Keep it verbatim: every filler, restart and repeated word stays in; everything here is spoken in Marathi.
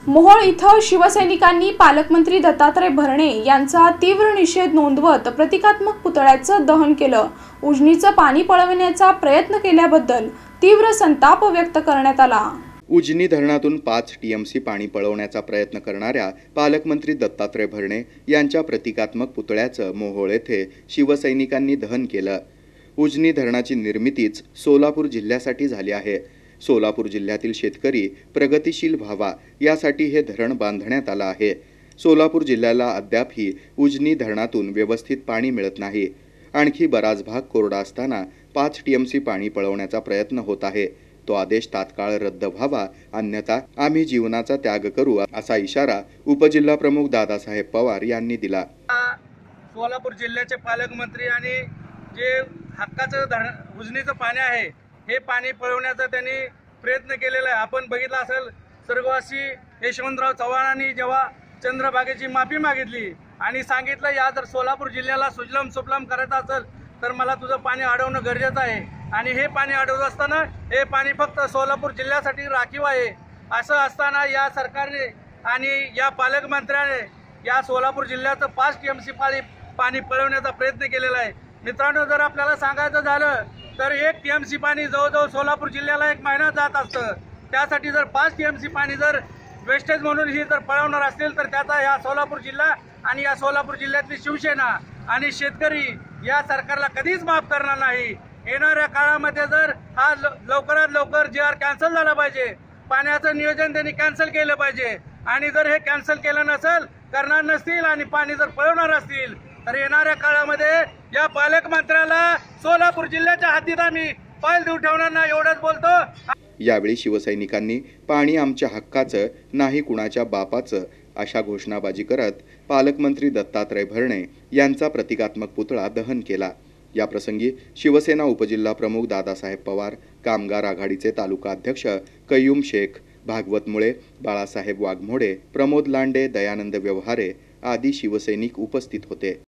मोहोळ इथं शिवसैनिकांनी पालकमंत्री दत्तात्रय भरणे यांचा तीव्र निषेध नोंदवत प्रतिकात्मक पुतळ्याचं दहन केलं। उजनीचं पाणी पळवण्याचा प्रयत्न केल्याबद्दल तीव्र संताप व्यक्त करण्यात आला। उजनी धरणातून पाच टीएमसी पाणी पळवण्याचा प्रयत्न करणाऱ्या पालकमंत्री दत्तात्रय भरणे यांच्या प्रतिकात्मक पुतळ्याचं मोहोळ येथे शिवसैनिकांनी दहन केलं। उजनी धरणाची निर्मितीच सोलापूर जिल्ह्यासाठी झाली आहे। सोलापूर जिल्ह्यातील शेतकरी प्रगतिशील व्हावा यासाठी हे धरण बांधण्यात आलं आहे। सोलापूर जिल्ह्याला अद्यापही उजनी धरणातून व्यवस्थित पाणी मिळत नाही। आणखी बराच भाग कोरडा असताना पाच टीएमसी पाणी पळवण्याचा प्रयत्न होत आहे। तो आदेश तात्काळ रद्द व्हावा, अन्यथा आम्ही जीवनाचा त्याग करू असा इशारा उपजिल्हा प्रमुख दादासाहेब पवार यांनी दिला। सोलापूर जिल्ह्याचे पालकमंत्री आणि जे हक्काचं धरण उजनीचं पाणी आहे हे पाणी पळवण्याचा त्यांनी प्रयत्न केलेला आहे। आपण बघितलं असेल, स्वर्गवासी यशवंतराव चव्हाणांनी जेव्हा चंद्रभागेची माफी मागितली आणि सांगितलं या जर सोलापूर जिल्ह्याला सुजलाम सुफलाम करायचं असेल तर मला तुझं पाणी अडवणं गरजेचं आहे। आणि हे पाणी अडवत असताना हे पाणी फक्त सोलापूर जिल्ह्यासाठी राखीव आहे। असं असताना या सरकारने आणि या पालकमंत्र्याने या सोलापूर जिल्ह्याचं पाच टीएमसी पाणी पाणी पळवण्याचा प्रयत्न केलेला आहे। मित्रांनो, जर आपल्याला सांगायचं झालं तर एक टीएमसी पाणी जवळजवळ सोलापूर जिल्ह्याला एक महिना जात असतं। त्यासाठी जर पाच टीएमसी पाणी जर वेस्टेज म्हणून ही जर पळवणार असतील तर त्याचा या सोलापूर जिल्हा आणि या सोलापूर जिल्ह्यातली शिवसेना आणि शेतकरी या सरकारला कधीच माफ करणार नाही। येणाऱ्या काळामध्ये जर हा लवकरात लवकर जी आर कॅन्सल झाला पाहिजे, पाण्याचं नियोजन त्यांनी कॅन्सल केलं पाहिजे। आणि जर हे कॅन्सल केलं नसेल, करणार नसतील आणि पाणी जर पळवणार असतील तर येणाऱ्या काळामध्ये या पालकमंत्र्याला सोलापूर जिल्ह्याच्या हद्दीत आम्ही पायल देऊ ठेवणार नाही, एवढंच बोलतो। यावेळी शिवसैनिकांनी पाणी आमच्या हक्काचं, नाही कुणाच्या बापाचं अशा घोषणाबाजी करत पालकमंत्री दत्तात्रय भरणे यांचा प्रतिकात्मक पुतळा दहन केला। या प्रसंगी शिवसेना उपजिल्हा प्रमुख दादासाहेब पवार, कामगार आघाडीचे तालुका अध्यक्ष कय्यूम शेख, भागवत मुळे, बाळासाहेब वाघमोडे, प्रमोद लांडे, दयानंद व्यवहारे आदी शिवसैनिक उपस्थित होते।